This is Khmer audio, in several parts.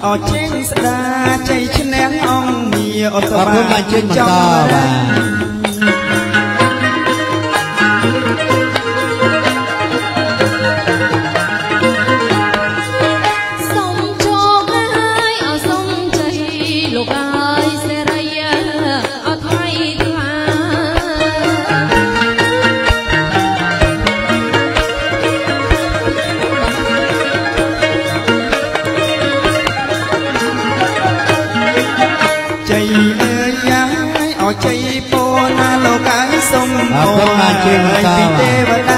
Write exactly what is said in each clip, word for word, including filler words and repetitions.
អរចេញស្ដាជ័យឈ្នះអង្គមាអត់ទៅបានបានជើញបន្តបាទជ័យពូណាលោកកាយសុំអរគុណបានជើងបន្តពីទេវតា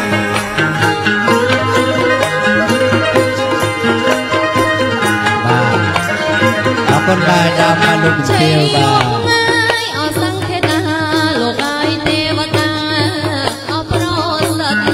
បាទអរគុណបាទដល់មកលោកជំទាវបាទអរសង្ឃេតាលោកកាយទេវតាអរប្រសិទ្ធ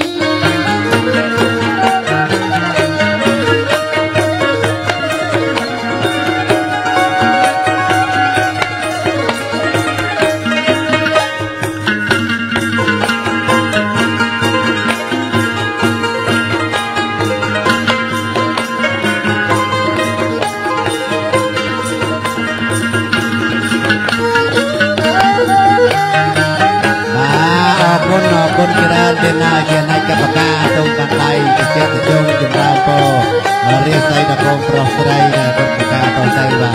គុណច្រើនទេណាជាណៃកបកាតុងកាន់ដៃជាចិត្តជុំចម្រើនពររាសីដល់កូនប្រុសស្រីដែលកបកាតទៅបាទ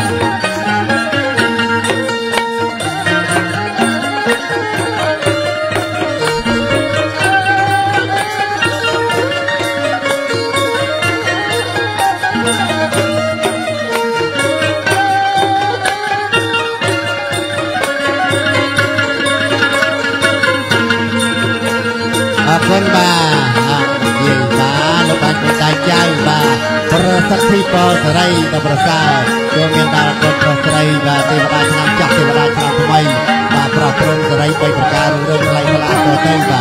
អរគុណបាទនិយាយបាទលោកបានជួយដៃចៅបាទប្រសិទ្ធិពលសេរីដល់ប្រសើរចូលមានដល់កូនប្រុសស្រីបាទទេវតាឆ្នាំចាស់ទេវតាឆ្នាំថ្មីបាទប្រោះព្រំសេរីបីប្រការរុងរឿងថ្លៃថ្លាទៅទៅបាទ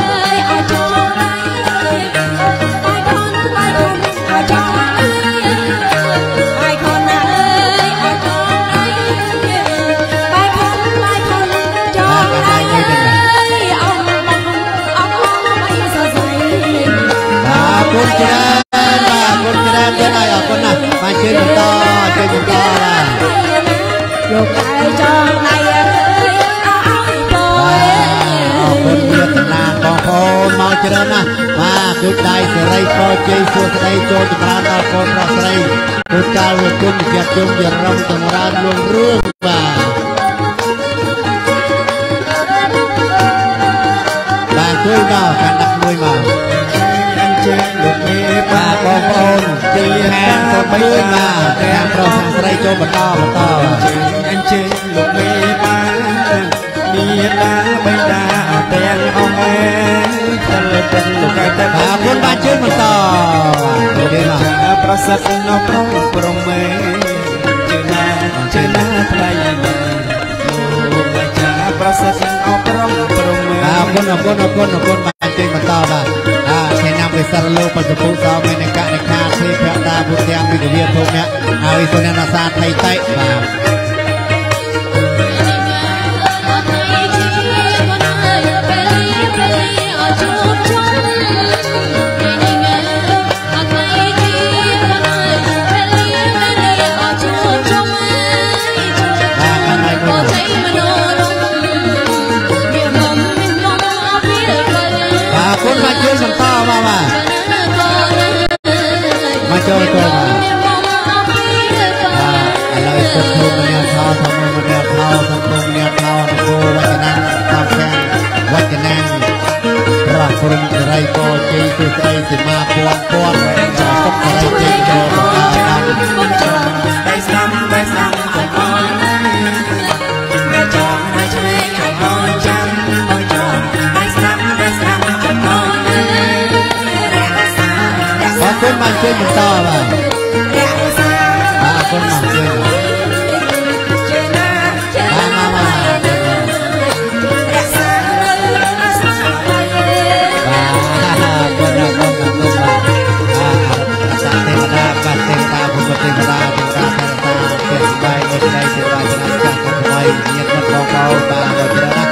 គុណច្រើនបាទគុណច្រើនទៅហើយអរគុណណាស់បានជើញបន្តជើញបន្តបាទលោកឯងចង់ដៃអើយឲ្យបងអរគុណវាតំណាងបងប្អូនមកច្រើនណាស់បាទគឺដៃសេរីពរជ័យសួស្ដីចូលចម្រើនដល់កូនប្រុសស្រីគឺកាលវាគុណជាជុំជារំចម្រើនលួងរឿងបាទបាទជួយដល់កាន់ដាក់មួយមកលោកមេបាទបងប្អូនជិះហាងទៅបីបាទទាំងប្រុសទាំងស្រីចូលបន្តបន្តអញ្ជើញលោកមេបាទមានតាបិតាទាំងអង្គឯងទៅទៅលោកកែតែបាទគុណបានជើញបន្តលោកគេណាប្រសិទ្ធនៅប្រងប្រមេជើណាជើណាថ្លៃលោកអាចារ្យប្រសិទ្ធអរប្រងប្រមេអរគុណអរគុណអរគុណអរគុណបានជើញបន្តបាទវិសារលោកបសុពុសោមេនកនិកាធិភតាពុទ្ធវិទ្យាធម៌ហើយសុននាសាថៃតៃបាទគុណមកជួយបន្តមកបាទមកចូលចូលបាទឥឡូវពុទ្ធភូមិអ្នកថោធម្មមអ្នកថោសង្គមអ្នកថោនគរវចនាតាមខាងវចនាប្រោះព្រំសេរីកោជ័យសុស្ដីសីមាពាន់ពាន់ចាសុខសេរីជ័យចូលដល់តាមដៃស្ដាំដៃស្ដាំចំអនអ្នកចង់ដៃឆ្វេងចំអនចាំបងចង់ដៃស្ដាំដៃស្ដាំចំអនអរគុណបានជួយបន្តបាទអរគុណមកជួយបាទមកមករក្សារក្សាបាទអរគុណអរគុណអរគុណបាទអាទេវតាបាទទេវតាពុទ្ធទេវតាទេវតាទេវតាទេវតាទេវតាទេវតាឆ្នាំចាស់ថ្មីញាតិមិត្តបងប្អូនបាទដល់ច្រើនណា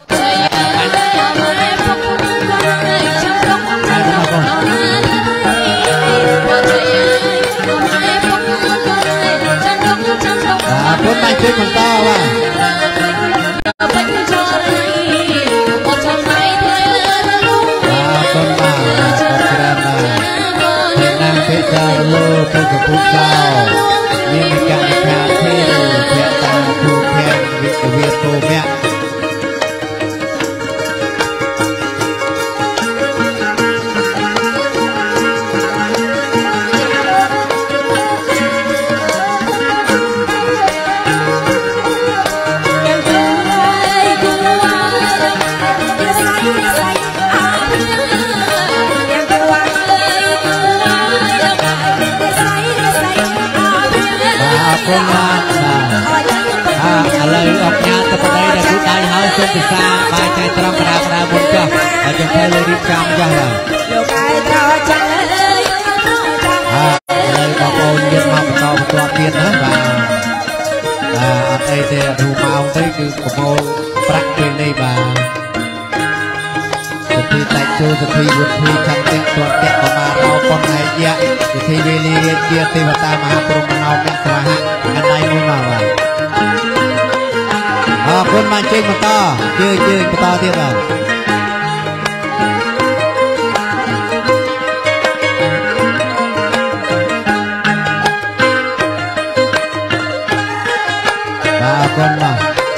បាទពុទ្ធពុទ្ធចោមានកណ្ដាលទេភៈតាភូភៈវិទ្យាគោភៈคนมาอ่าอะไรออกงานตะปะได้แต่ผู้ใดเฮาสุขสาบายใจตรองกระดาษกระดาษบนจ้ะอาจจะแค่เลยรีบจำจ้ะล่ะอ่าอะไรบอกโอนยึดมาต่อตัวเปลี่ยนนะบ่าอ่าอะไรแต่ดูมาเอาได้คือขโมยปรักเป็นในบ่าสุธีแต่จูสุธีวุฒิจำเตะตัวเตะประมาเราปนในเยอะสุธีเวลีเรียนเกียรติวัตามหาปรุงเอาเป็นสวะอันใดมุ่งมาว่าอ๋อคนมาเจงมาต่อเจอเจอมาต่อที่เราบ่าวคนมา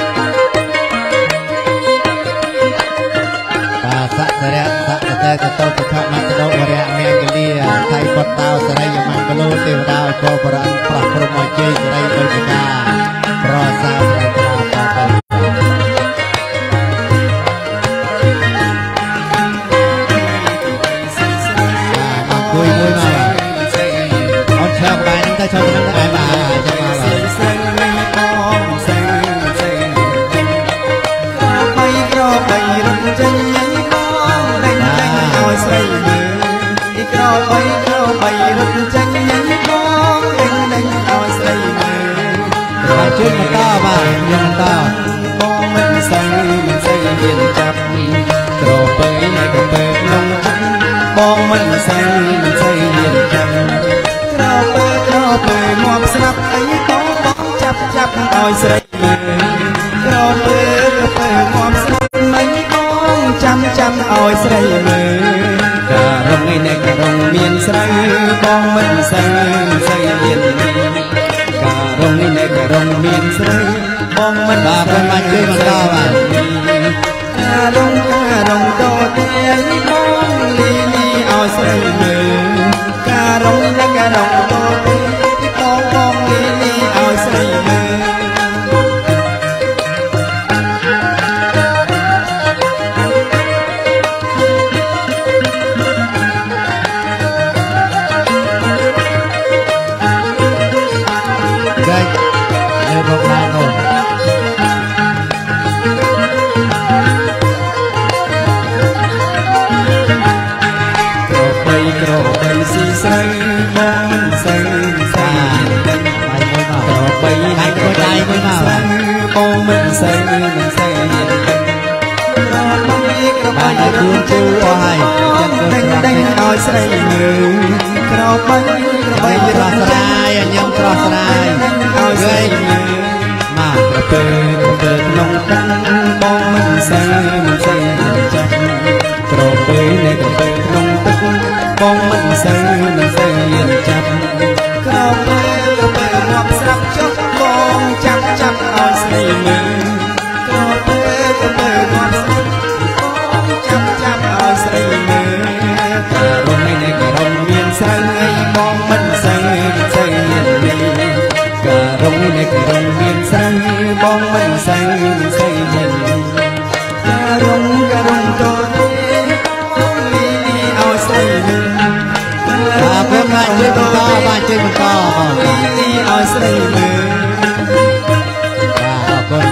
สักเสระสักแต่จะโตจะทำมันจะโดนแรงเมียงกลีไทยปดเตาสลายยังมันกลูเทวดาโกบรังปรับปรุงมจีสลายโดยกาเพราะสาวสลายตราปาปมาคุยคุยมาเอาเชือกไปนั่งได้ชอบนั่งได้มาจะมาใส่มืออีกรอบไปรอบไปรถจังยังมองเด้งเด้งเอาใส่มือมาช่วยมาต่อมายังต่อมองมันใส่มันใส่เย็นจับกรอบไปในกระเป๋าลงมองมันใส่มันใส่เย็นจับกรอบไปกรอบไปมองสนับไอ้ต้องต้องจับจับเอาใส่มือกรอบไปกระเป๋ามองสนับไม่ต้องจำจำเอาใส่มืการงในกระงเมียนใส่บองมันใส่ใส่เย็นการงในกระงเมียนใส่บองมันใส่มาช่วยมันต่อมาการงการงโดดเดียนบองลีลีเอาใส่มือการงในกระงโดดเดียนบองบองลีลีเอาใส่มือใส่มองใส่ใส่ต่อไปให้ก็ได้ไม่มาใส่มองมันใส่ใส่ต่อไปกระบายดูจูให้เด้งเด้งเอาใส่มือกระบายกระบายกระสายยังกระสายเอาใส่มือมากระเปิดกระเปิดลงกันมองมันใส่มันใส่จับกระเปิดในกระเปิดลงตึกมองมันใส่มันใส่จับกระเป๋ากระเป๋าหอบสับจกมองจับจับเอาใส่มือกระเป๋ากระเป๋าหอบสับมองจับจับเอาใส่มือกระลงในกระลงเมียนใส่มองมันใส่ใส่เย็นดีกระลงในกระลงเมียนใส่มองมันใส่ใส่เย็นกระลงกระลงโตใส่มือเพื่อนบ้านเจ้าต่อบ้านเจ้าต่อนี่เอาใส่มือขอบคุณ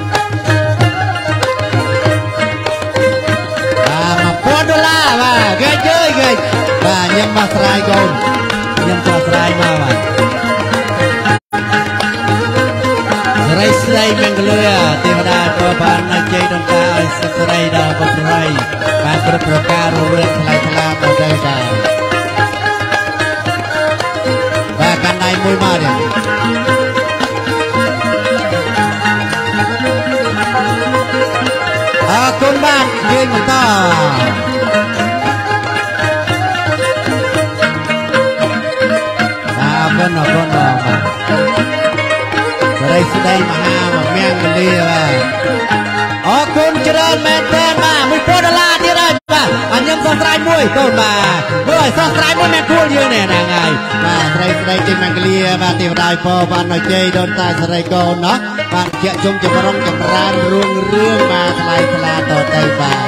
มาปวดดอลลาร์มาเกยเกยเกยมายังมาสลายก่อนยังมาสลายมาว่าไรสไลเมงกลัวเทวดาตัวบ้านนักใจดวงตาสไลดาวบนไรบ้านประประการเรื่องทลายทลามาได้ได้บ้านกันในมวยมาเนี่ยอาคนบ้านยืนมาต่อកូនបាទមើលឲ្យសោះស្រាយមួយអ្នកគួលយើងនេះណាថ្ងៃបាទស្រីស្រីចេញមកលាបាទទេវតាពរបានឲ្យជ័យដូនតាស្រីកូនណោះបាទជាជុំចម្រុងចម្រើនរឿងរឿងបាទថ្លៃថ្លាតទៅបាទ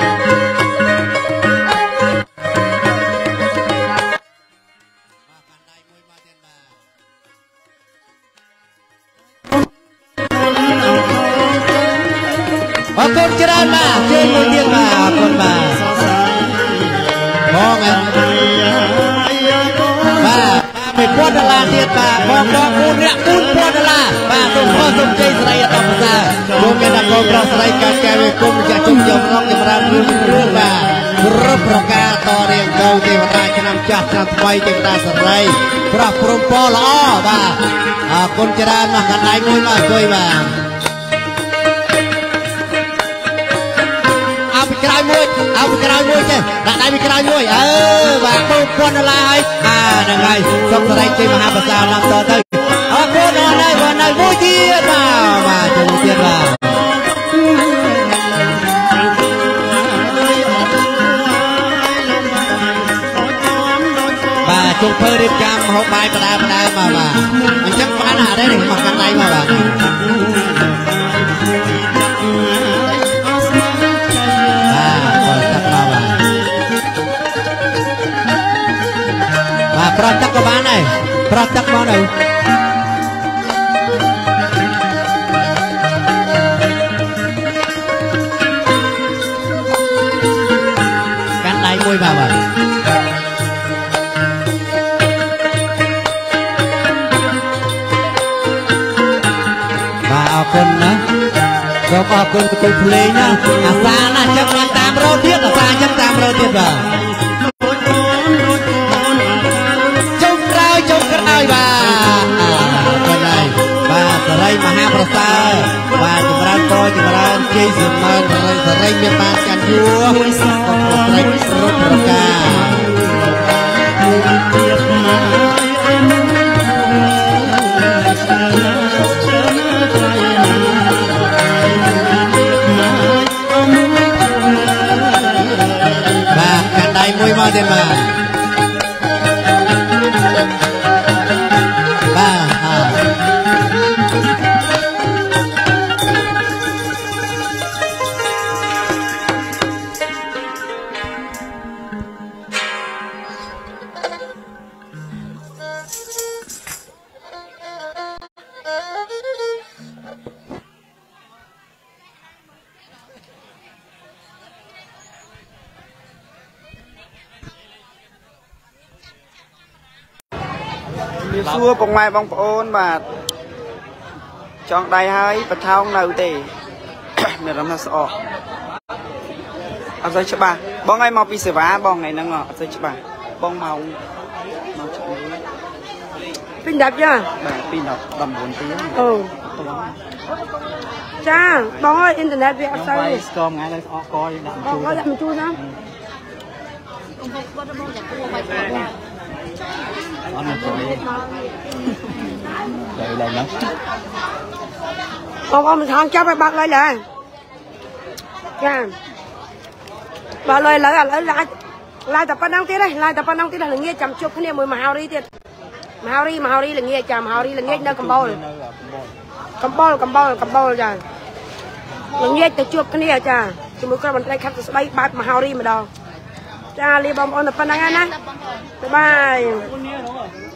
អរគុណច្រើនបាទជើងមួយទៀតបាទអរគុណបាទបងបាទមួយពាន់ដុល្លារទៀតបាទបងដកគូនអ្នកគូនពាន់ដុល្លារបាទសូមខុសសូមជ័យស្រីអត្តប្រសើរលោកមានតែកូនប្រុសស្រីកើតកែវាគុំចាក់ជុំយករងចម្រើនរឿងរឿងបាទគ្រប់ប្រការតរៀងទៅទេវតាឆ្នាំចាស់ឆ្នាំថ្មីទេវតាស្រីប្រោះព្រំពរល្អបាទអរគុណច្រើនមកកណ្ដាលមួយមកអង្គុយបាទក្រោយមួយអោក្រោយមួយចេះដាក់ដៃពីក្រោយមួយអឺបាទពូពាន់ដុល្លារហើយបាទហ្នឹងហើយសុខសរីជ័យមហាប្រសាឡើងតទៅអរគុណអរនៅបងនៅមួយទៀតបាទបាទចូលទៀតបាទបាទជុំធ្វើរៀបចំហូបបាយបដាបដាមកបាទអញ្ចឹងបានអត់ទេមកកាន់ដៃមកបាទប្រត់ទឹកក៏បានដែរប្រត់ទឹកមកនៅកាន់ដៃមួយបាទបាទបាទអរគុណណាសូមអរគុណគូភ្លេងណាអាសាណាចឹងបានតាមរត់ទៀតអាសាចឹងតាមរត់ទៀតបាទចុងក្រោយបាទបាទហើយបាទសរីមហាប្រសើរបាទចម្រើនពរចម្រើនជ័យសម្បានសរីសរីមានបានកាន់យួរស្រីគ្រប់ប្រការបាទកាន់ដៃមួយមកទៀតបាទសួរបងម៉ែបងប្អូនបាទចង់ដៃហើយបថោងនៅទេមានរំថាស្អកអត់សូវច្បាស់បងឲ្យមកពីសេវាបងថ្ងៃហ្នឹងអត់សូវច្បាស់បងម៉ោងម៉ោងឆ្នាំពីដប់ចាបាទពីដប់ដប់9ទីអូចាបងអើយអ៊ីនធឺណិតវាអត់សូវស្គមថ្ងៃឡើយស្អកកយើងដាក់មកជួយដាក់មកជួយណាបងចាក់គួរបាយស្អកអត់មកជួយđây đây nữa con con mình thằng cháu phải bật lên nè nha bật lên lại lại lại lại tập năng tí đây lại tập năng tí đây là nghe chậm chụp cái này mười mà hao đi tiền mà hao đi mà hao đi là nghe chậm hao đi là nghe nơi cầm bol cầm bol cầm bol cầm bol rồi là nghe tập chụp cái này cha chỉ mới coi mình đây khách bay bay mà hao đi mà đâu cha li bom on tập năng á nè bye bye